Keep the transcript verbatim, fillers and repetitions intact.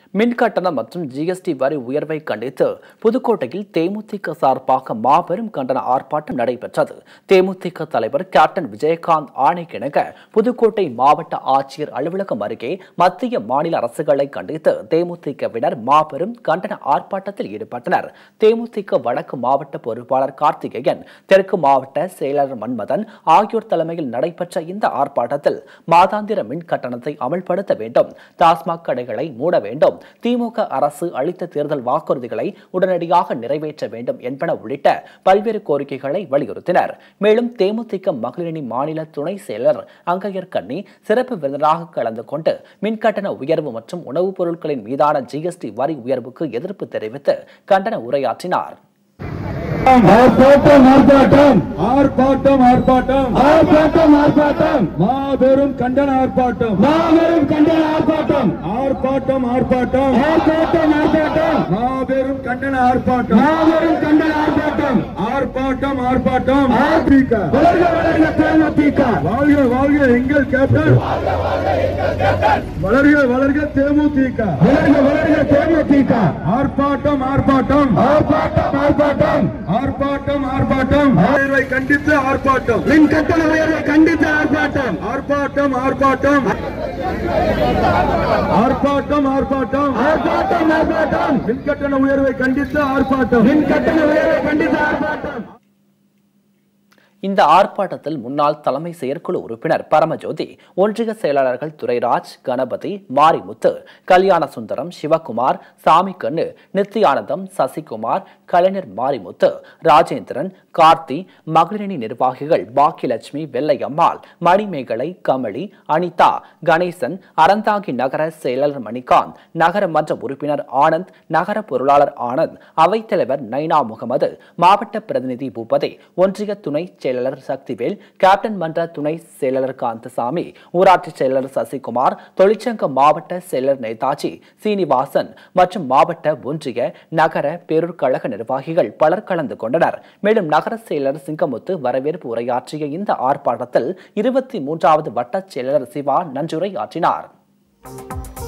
மின் கட்டணம் மற்றும் ஜிஎஸ்டி வரி உயர்வை கண்டித்து புதுக்கோட்டையில் தேமுதிக சார்பாக மாபெரும் கண்டன ஆர்ப்பாட்டம் நடைபெற்றது. தேமுதிக தலைவர் கேப்டன் விஜயகாந்த் ஆணைக்கிணங்க புதுக்கோட்டை மாவட்ட ஆட்சியர் அலுவலகம் அருகே மத்திய மாநில அரசுகளை கண்டித்து தேமுதிகவினர் மாபெரும் கண்டன ஆர்ப்பாட்டத்தில் ஈடுபட்டனர். தேமுதிக வடக்கு மாவட்ட பொறுப்பாளர் கார்த்திகேயன், தெற்கு மாவட்ட செயலாளர் மன்மதன் ஆகியோர் தலைமையில் நடைபெற்ற இந்த ஆர்ப்பாட்டத்தில் மாதாந்திர மின் கட்டணத்தை அமல்படுத்த வேண்டும், டாஸ்மாக் கடைகளை மூட வேண்டும், திமுக அரசு அளித்த தேர்தல் வாக்குறுதிகளை உடனடியாக நிறைவேற்ற வேண்டும் என்பன உள்ளிட்ட பல்வேறு கோரிக்கைகளை வலியுறுத்தினர். மேலும் தேமுதிக மகளிரணி மாநில துணை செயலர் அங்கையர் கண்ணி சிறப்பு விருந்தினராக கலந்து கொண்டு மின்கட்டண உயர்வு மற்றும் உணவுப் பொருட்களின் மீதான ஜிஎஸ்டி வரி உயர்வுக்கு எதிர்ப்பு தெரிவித்து கண்டன உரையாற்றினார். ஆர்ப்பாட்டம் ஆர்ப்பாட்டம் ஆர்ப்பாட்டம் ஆர்ப்பாட்டம் ஆர்ப்பாட்டம் ஆர்ப்பாட்டம் மாபெரும் கண்டன ஆர்ப்பாட்டம் மாபெரும் கண்டன ஆர்ப்பாட்டம் ஆர்ப்பாட்டம் ஆர்ப்பாட்டம் ஆர்ப்பாட்டம் ஆர்ப்பாட்டம் மாபெரும் கண்டன ஆர்ப்பாட்டம் மாபெரும் கண்டன ஆர்ப்பாட்டம் ஆர்ப்பாட்டம் ஆர்ப்பாட்டம் ஆர்ப்பாட்டம் வளர்க வளர்க தேமுதிக வாழ்க வாழ்க எங்கள் கேப்டன் வளர்க வளர்க தேமுதிக வளர்க வளர்க தேமுதிக ஆர்ப்பாட்டம் ஆர்ப்பாட்டம் ஆர்ப்பாட்டம் ஆர்ப்பாட்டம் ஆர்ப்பாட்டம் ஆர்ப்பாட்டம் உயர்வை கண்டித்து ஆர்ப்பாட்டம் மின் கட்டண உயர்வை கண்டித்து ஆர்ப்பாட்டம் ஆர்ப்பாட்டம் ஆர்ப்பாட்டம் ஆர்ப்பாட்டம் ஆர்ப்பாட்டம் ஆர்ப்பாட்டம் ஆர்ப்பாட்டம் மின் கட்டண உயர்வை கண்டித்து ஆர்ப்பாட்டம் மின் கட்டண உயர்வை கண்டித்து ஆர்ப்பாட்டம். இந்த ஆர்ப்பாட்டத்தில் முன்னாள் தலைமை செயற்குழு உறுப்பினர் பரமஜோதி, ஒன்றிய செயலாளர்கள் துரைராஜ், கணபதி, மாரிமுத்து, கல்யாண சுந்தரம், சிவகுமார், சாமிக்கண்ணு, நித்யானந்தம், சசிகுமார், கலைஞர் மாரிமுத்து, ராஜேந்திரன், கார்த்தி, மகளிரணி நிர்வாகிகள் பாக்கியலட்சுமி, வெள்ளையம்மாள், மணிமேகலை, கமலி, அனிதா, கணேசன், அறந்தாங்கி நகர செயலாளர் மணிகாந்த், நகர மன்ற உறுப்பினர் ஆனந்த், நகர பொருளாளர் ஆனந்த், அவைத்தலைவர் நைனா முகமது, மாவட்ட பிரதிநிதி பூபதி, ஒன்றிய துணை செயலாளர் சக்திவேல், கேப்டன் மன்ற துணை செயலாளர் காந்தசாமி, ஊராட்சி செயலாளர் சசிகுமார், தொழிற்சங்க மாவட்ட செயலர் நேதாஜி சீனிவாசன் மற்றும் மாவட்ட ஒன்றிய நகர பேரூர் கழக நிர்வாகிகள் பலர் கலந்து கொண்டனர். மேலும் நகர செயலர் சிங்கமுத்து வரவேற்பு உரையாற்றிய இந்த ஆர்ப்பாட்டத்தில் இருபத்தி மூன்றாவது வட்ட செயலாளர் சிவா நன்றியுரை ஆற்றினார்.